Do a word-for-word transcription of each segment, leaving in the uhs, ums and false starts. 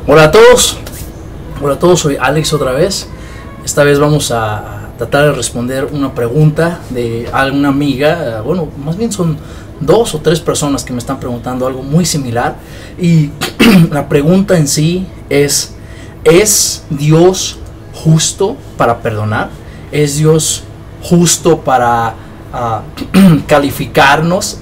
Hola a todos, hola a todos, soy Alex otra vez. Esta vez vamos a tratar de responder una pregunta de alguna amiga. Bueno, más bien son dos o tres personas que me están preguntando algo muy similar. Y la pregunta en sí es: ¿es Dios justo para perdonar? ¿Es Dios justo para uh, calificarnos?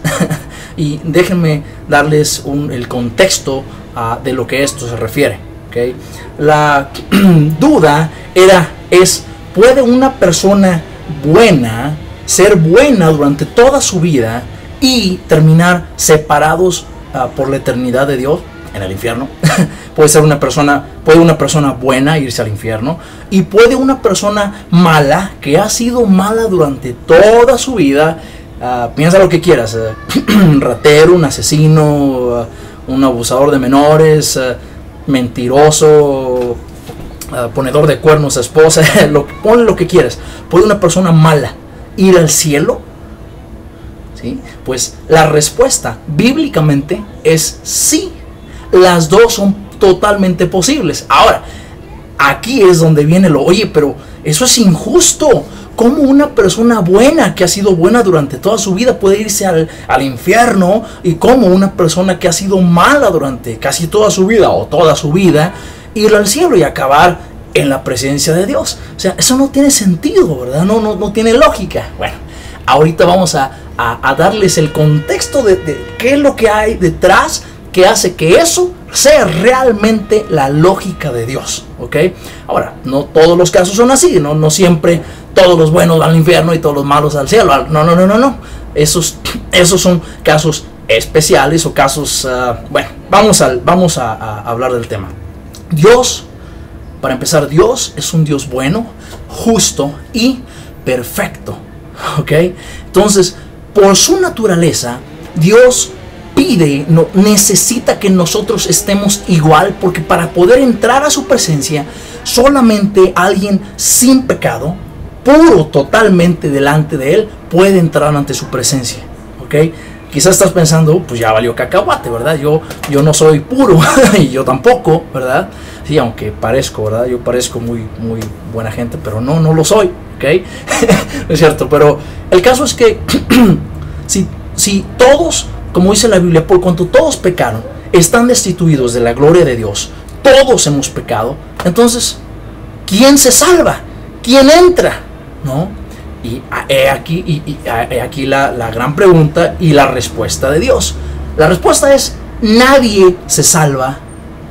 Y déjenme darles un, el contexto uh, de lo que esto se refiere, ¿okay? La duda era, es, ¿puede una persona buena ser buena durante toda su vida y terminar separados uh, por la eternidad de Dios en el infierno? Puede ser una persona, puede una persona buena irse al infierno, y puede una persona mala, que ha sido mala durante toda su vida, Uh, piensa lo que quieras, uh, un ratero, un asesino, uh, un abusador de menores, uh, mentiroso, uh, ponedor de cuernos a esposa, lo, ponle lo que quieras. ¿Puede una persona mala ir al cielo? ¿Sí? Pues la respuesta bíblicamente es sí. Las dos son totalmente posibles. Ahora, aquí es donde viene lo, oye, pero eso es injusto. ¿Cómo una persona buena, que ha sido buena durante toda su vida, puede irse al, al infierno? ¿Y cómo una persona que ha sido mala durante casi toda su vida o toda su vida, ir al cielo y acabar en la presencia de Dios? O sea, eso no tiene sentido, ¿verdad? No, no, no tiene lógica. Bueno, ahorita vamos a, a, a darles el contexto de, de qué es lo que hay detrás que hace que eso sea realmente la lógica de Dios, ¿ok? Ahora, no todos los casos son así, no, no siempre todos los buenos van al infierno y todos los malos al cielo. No, no, no, no, no. Esos, esos son casos especiales o casos... Uh, bueno, vamos, al, vamos a, a hablar del tema. Dios, para empezar, Dios es un Dios bueno, justo y perfecto, ¿ok? Entonces, por su naturaleza, Dios pide, no, necesita que nosotros estemos igual, porque para poder entrar a su presencia, solamente alguien sin pecado, puro totalmente delante de Él, puede entrar ante su presencia, ¿ok? Quizás estás pensando, pues ya valió cacahuate, ¿verdad? Yo, yo no soy puro, y yo tampoco, ¿verdad? Sí, aunque parezco, ¿verdad? Yo parezco muy, muy buena gente, pero no, no lo soy, ¿ok? Es cierto, pero el caso es que si, si todos, como dice la Biblia, por cuanto todos pecaron, están destituidos de la gloria de Dios, todos hemos pecado, entonces, ¿quién se salva? ¿Quién entra? ¿No? Y he aquí, y, y, he aquí la, la gran pregunta y la respuesta de Dios. La respuesta es: nadie se salva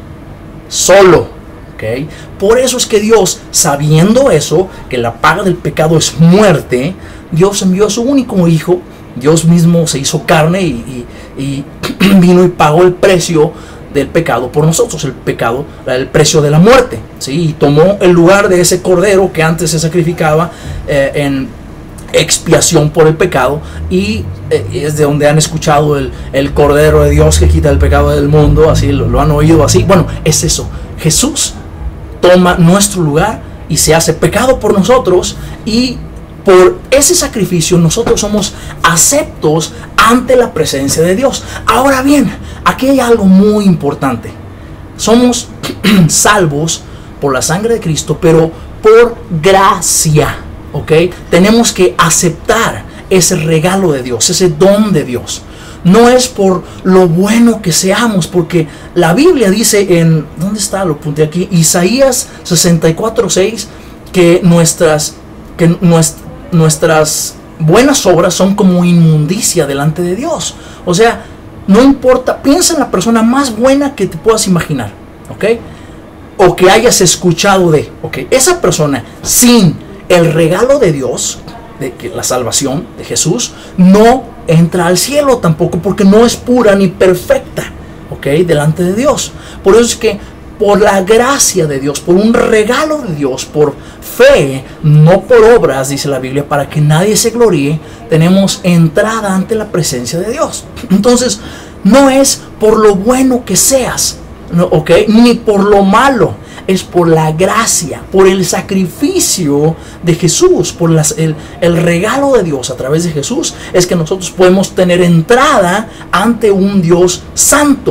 solo, ¿okay? Por eso es que Dios, sabiendo eso, que la paga del pecado es muerte, Dios envió a su único hijo. Dios mismo se hizo carne y, y, y vino y pagó el precio del pecado por nosotros, el pecado, el precio de la muerte, ¿sí? Y tomó el lugar de ese cordero que antes se sacrificaba eh, en expiación por el pecado, y eh, es de donde han escuchado el, el cordero de Dios que quita el pecado del mundo, así lo, lo han oído así. Bueno, es eso, Jesús toma nuestro lugar y se hace pecado por nosotros, y por ese sacrificio nosotros somos aceptos ante la presencia de Dios. Ahora bien, aquí hay algo muy importante. Somos salvos por la sangre de Cristo, pero por gracia, ¿ok? Tenemos que aceptar ese regalo de Dios, ese don de Dios. No es por lo bueno que seamos, porque la Biblia dice en, ¿dónde está? Lo apunté aquí, Isaías sesenta y cuatro seis, que nuestras, que nuestras, nuestras buenas obras son como inmundicia delante de Dios. O sea, no importa, piensa en la persona más buena que te puedas imaginar, ¿ok? O que hayas escuchado de, ¿ok? Esa persona, sin el regalo de Dios, de que la salvación de Jesús, no entra al cielo tampoco, porque no es pura ni perfecta, ¿ok? Delante de Dios. Por eso es que por la gracia de Dios, por un regalo de Dios, por fe, no por obras, dice la Biblia, para que nadie se gloríe, tenemos entrada ante la presencia de Dios. Entonces, no es por lo bueno que seas, ¿no? ¿Ok? Ni por lo malo, es por la gracia, por el sacrificio de Jesús, por las, el, el regalo de Dios a través de Jesús, es que nosotros podemos tener entrada ante un Dios santo.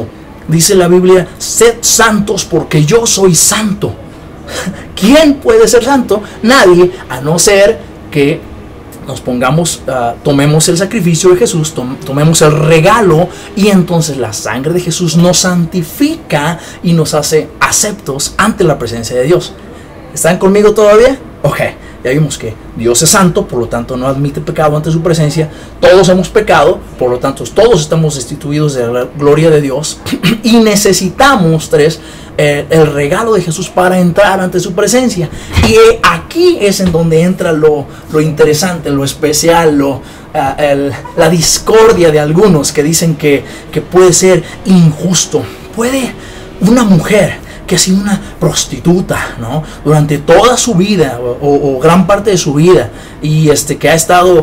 Dice la Biblia, sed santos porque yo soy santo. ¿Quién puede ser santo? Nadie, a no ser que nos pongamos, uh, tomemos el sacrificio de Jesús, tom tomemos el regalo, y entonces la sangre de Jesús nos santifica y nos hace aceptos ante la presencia de Dios. ¿Están conmigo todavía? Ok, ya vimos que Dios es santo, por lo tanto no admite pecado ante su presencia. Todos hemos pecado, por lo tanto todos estamos destituidos de la gloria de Dios y necesitamos, tres, eh, el regalo de Jesús para entrar ante su presencia. Y aquí es en donde entra lo, lo interesante, lo especial, lo, uh, el, la discordia de algunos que dicen que, que puede ser injusto. Puede una mujer que ha sido una prostituta, ¿no?, durante toda su vida o, o, o gran parte de su vida, y este que ha estado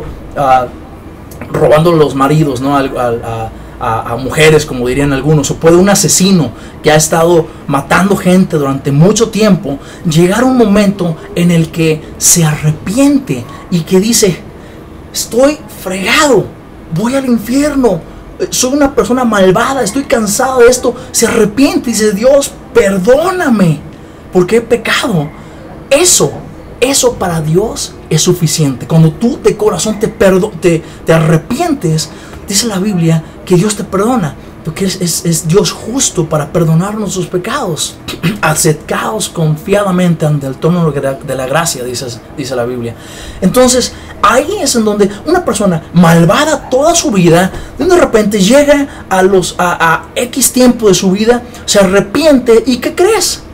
uh, robando los maridos, ¿no?, a, a, a, a mujeres, como dirían algunos, o puede un asesino que ha estado matando gente durante mucho tiempo llegar un momento en el que se arrepiente y que dice: estoy fregado, voy al infierno, soy una persona malvada, estoy cansado de esto. Se arrepiente y dice: Dios, perdóname porque he pecado. Eso, eso para Dios es suficiente. Cuando tú de corazón te, te, te arrepientes, dice la Biblia que Dios te perdona, porque es, es, es Dios justo para perdonar nuestros pecados. Acercaos confiadamente ante el trono de la gracia, dice, dice la Biblia. Entonces ahí es en donde una persona malvada toda su vida, de repente llega a los a, a X tiempo de su vida, se arrepiente, y ¿qué crees?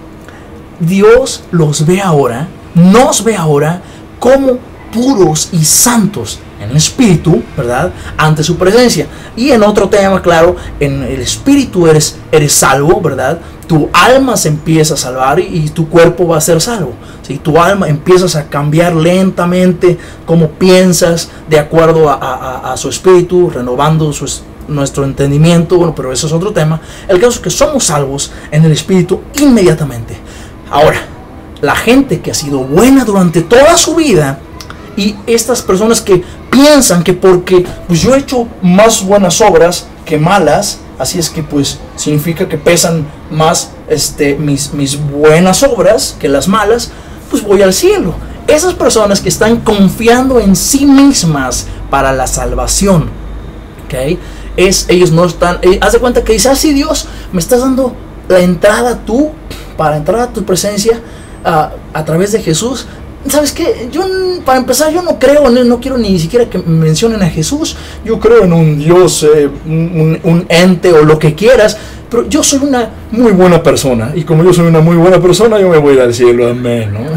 Dios los ve ahora, nos ve ahora como puros y santos en el espíritu, ¿verdad?, ante su presencia. Y en otro tema, claro, en el espíritu eres, eres salvo, ¿verdad? Tu alma se empieza a salvar y, y tu cuerpo va a ser salvo. ¿Sí? Tu alma empiezas a cambiar lentamente cómo piensas de acuerdo a, a, a su espíritu, renovando su, nuestro entendimiento. Bueno, pero eso es otro tema. El caso es que somos salvos en el espíritu inmediatamente. Ahora, la gente que ha sido buena durante toda su vida, y estas personas que piensan que porque pues yo he hecho más buenas obras que malas, así es que pues significa que pesan más este, mis, mis buenas obras que las malas, pues voy al cielo. Esas personas que están confiando en sí mismas para la salvación, ¿okay? Es, ellos no están, eh, haz de cuenta que dice: ah, sí, Dios, me estás dando la entrada tú, para entrar a tu presencia uh, a través de Jesús. ¿Sabes qué? Yo, para empezar, yo no creo, no, no quiero ni siquiera que mencionen a Jesús. Yo creo en un Dios, eh, un, un ente o lo que quieras, pero yo soy una muy buena persona, y como yo soy una muy buena persona, yo me voy a ir al cielo, amén, ¿no?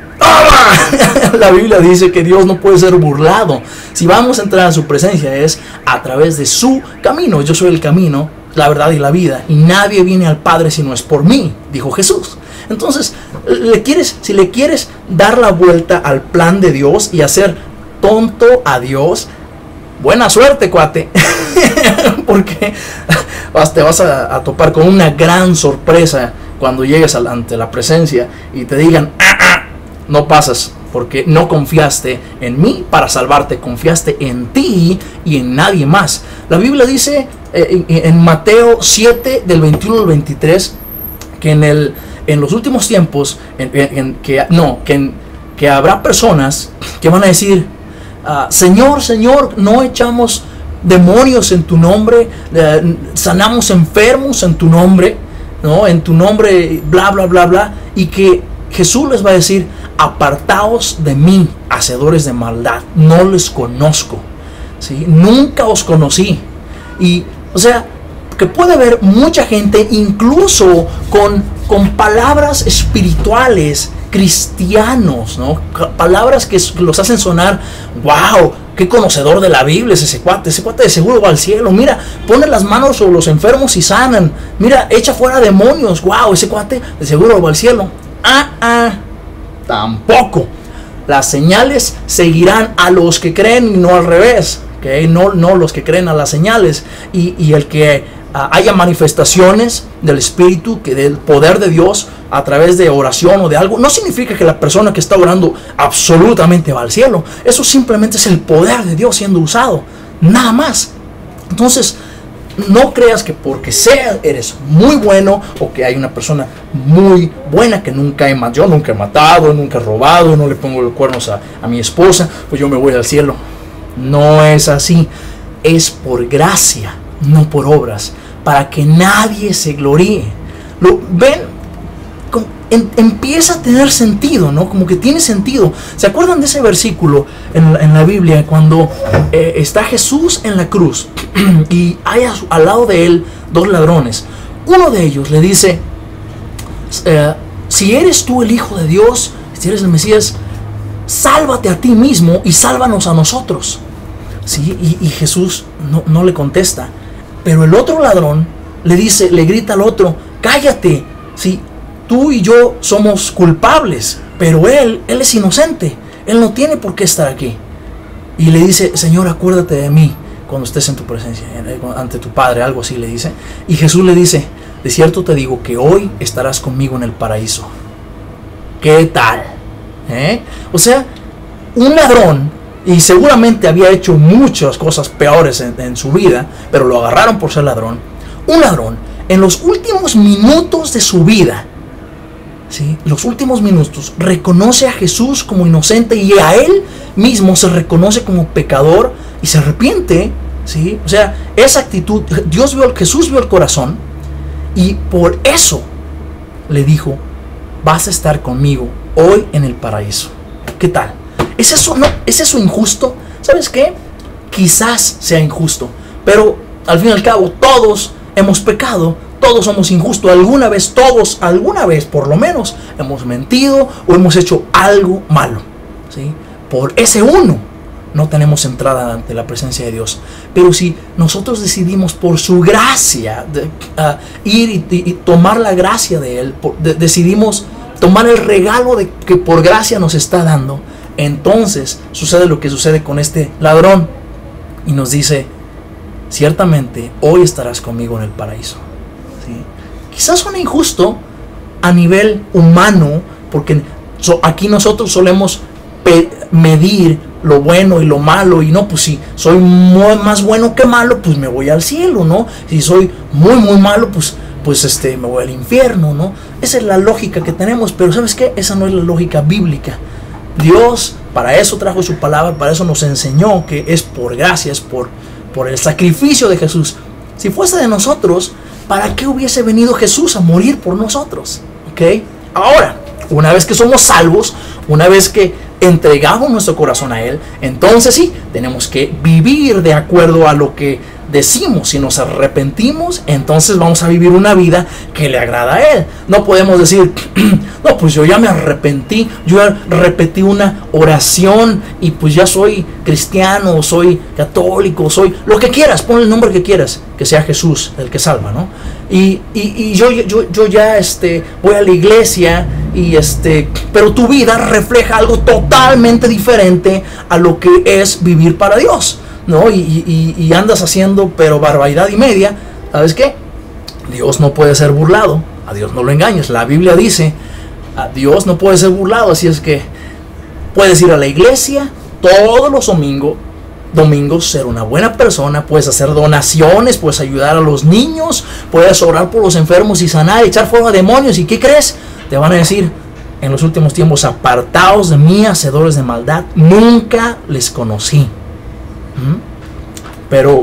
La Biblia dice que Dios no puede ser burlado. Si vamos a entrar a su presencia es a través de su camino. Yo soy el camino, la verdad y la vida, y nadie viene al Padre si no es por mí, dijo Jesús. Entonces, le quieres, si le quieres dar la vuelta al plan de Dios y hacer tonto a Dios, buena suerte, cuate. Porque te vas a, a topar con una gran sorpresa cuando llegues ante la presencia y te digan: ah, ah, no pasas, porque no confiaste en mí para salvarte, confiaste en ti y en nadie más. La Biblia dice eh, en, en Mateo siete, del veintiuno al veintitrés, que en el en los últimos tiempos, en, en, en, que, no, que, en, que habrá personas que van a decir: uh, Señor, Señor, no echamos demonios en tu nombre, uh, sanamos enfermos en tu nombre, ¿no? En tu nombre, bla, bla, bla, bla. Y que Jesús les va a decir: apartaos de mí, hacedores de maldad, no les conozco, ¿sí? Nunca os conocí. Y, o sea, que puede haber mucha gente, incluso con, con palabras espirituales, cristianos, ¿no? Palabras que los hacen sonar: wow, qué conocedor de la Biblia es ese cuate, ese cuate de seguro va al cielo, mira, pone las manos sobre los enfermos y sanan, mira, echa fuera demonios, wow, ese cuate de seguro va al cielo. Ah, ah, tampoco. Las señales seguirán a los que creen y no al revés, ¿okay? No, no los que creen a las señales. Y, y el que haya manifestaciones del Espíritu, que del poder de Dios a través de oración o de algo, no significa que la persona que está orando absolutamente va al cielo. Eso simplemente es el poder de Dios siendo usado, nada más. Entonces, no creas que porque sea, eres muy bueno o que hay una persona muy buena que nunca he matado. Yo nunca he matado, nunca he robado, no le pongo los cuernos a, a mi esposa, pues yo me voy al cielo. No es así. Es por gracia, no por obras, para que nadie se gloríe. Lo ven. En, empieza a tener sentido, ¿no? Como que tiene sentido. ¿Se acuerdan de ese versículo en la, en la Biblia cuando eh, está Jesús en la cruz y hay a su, al lado de él dos ladrones? Uno de ellos le dice, eh, si eres tú el Hijo de Dios, si eres el Mesías, sálvate a ti mismo y sálvanos a nosotros. ¿Sí? Y, y Jesús no, no le contesta. Pero el otro ladrón le dice, le grita al otro, cállate, ¿sí? Tú y yo somos culpables, pero él, él es inocente. Él no tiene por qué estar aquí. Y le dice, Señor, acuérdate de mí cuando estés en tu presencia, ante tu Padre, algo así le dice. Y Jesús le dice, de cierto te digo que hoy estarás conmigo en el paraíso. ¿Qué tal? ¿Eh? O sea, un ladrón, y seguramente había hecho muchas cosas peores en, en su vida, pero lo agarraron por ser ladrón. Un ladrón, en los últimos minutos de su vida, ¿sí? Los últimos minutos, reconoce a Jesús como inocente y a él mismo se reconoce como pecador y se arrepiente, ¿sí? O sea, esa actitud, Dios vio, Jesús vio el corazón y por eso le dijo, vas a estar conmigo hoy en el paraíso. ¿Qué tal? ¿Es eso, no, ¿es eso injusto? ¿Sabes qué? Quizás sea injusto, pero al fin y al cabo todos hemos pecado. Todos somos injustos, alguna vez, todos, alguna vez por lo menos, hemos mentido o hemos hecho algo malo, ¿sí? Por ese uno no tenemos entrada ante la presencia de Dios. Pero si nosotros decidimos por su gracia de, uh, ir y, y, y tomar la gracia de Él, por, de, decidimos tomar el regalo de, que por gracia nos está dando, entonces sucede lo que sucede con este ladrón y nos dice, ciertamente hoy estarás conmigo en el paraíso. Quizás suena injusto a nivel humano, porque so, aquí nosotros solemos medir lo bueno y lo malo, y no, pues si soy muy, más bueno que malo, pues me voy al cielo, ¿no? Si soy muy muy malo, pues, pues este, me voy al infierno, ¿no? Esa es la lógica que tenemos, pero ¿sabes qué? Esa no es la lógica bíblica. Dios para eso trajo su palabra, para eso nos enseñó que es por gracia, es por, por el sacrificio de Jesús. Si fuese de nosotros, ¿para qué hubiese venido Jesús a morir por nosotros? ¿Ok? Ahora, una vez que somos salvos, una vez que entregamos nuestro corazón a Él, entonces sí, tenemos que vivir de acuerdo a lo que decimos. Si nos arrepentimos, entonces vamos a vivir una vida que le agrada a Él. No podemos decir, no, pues yo ya me arrepentí, yo ya repetí una oración y pues ya soy cristiano, soy católico, soy lo que quieras, pon el nombre que quieras, que sea Jesús el que salva, ¿no? Y, y, y yo, yo, yo ya este, voy a la iglesia, y este, pero tu vida refleja algo totalmente diferente a lo que es vivir para Dios, ¿no? Y, y, y andas haciendo pero barbaridad y media. ¿Sabes qué? Dios no puede ser burlado, a Dios no lo engañes. La Biblia dice, a Dios no puede ser burlado, así es que puedes ir a la iglesia todos los domingos, domingos, ser una buena persona, puedes hacer donaciones, puedes ayudar a los niños, puedes orar por los enfermos y sanar, echar fuego a demonios. ¿Y qué crees? Te van a decir en los últimos tiempos, apartaos de mí, hacedores de maldad, nunca les conocí. ¿Mm? Pero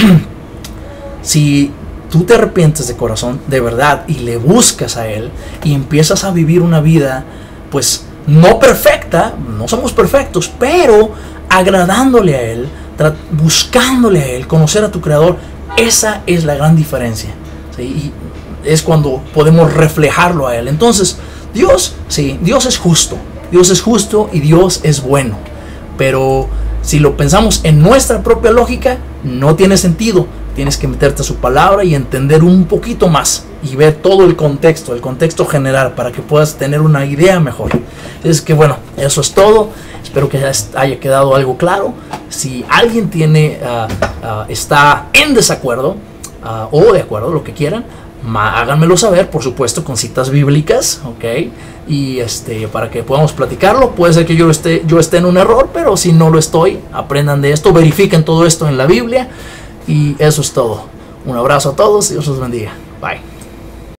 si tú te arrepientes de corazón, de verdad, y le buscas a Él, y empiezas a vivir una vida, pues no perfecta, no somos perfectos, pero agradándole a Él, buscándole a Él, conocer a tu Creador, esa es la gran diferencia, ¿sí? Y es cuando podemos reflejarlo a Él. Entonces, Dios, sí, Dios es justo, Dios es justo y Dios es bueno, pero si lo pensamos en nuestra propia lógica, no tiene sentido. Tienes que meterte a su palabra y entender un poquito más y ver todo el contexto, el contexto general, para que puedas tener una idea mejor. Es que bueno, eso es todo. Espero que haya quedado algo claro. Si alguien tiene, uh, uh, está en desacuerdo uh, o de acuerdo, lo que quieran, háganmelo saber, por supuesto, con citas bíblicas, ¿ok? Y este, para que podamos platicarlo. Puede ser que yo esté, yo esté en un error, pero si no lo estoy, aprendan de esto, verifiquen todo esto en la Biblia. Y eso es todo. Un abrazo a todos y Dios los bendiga. Bye.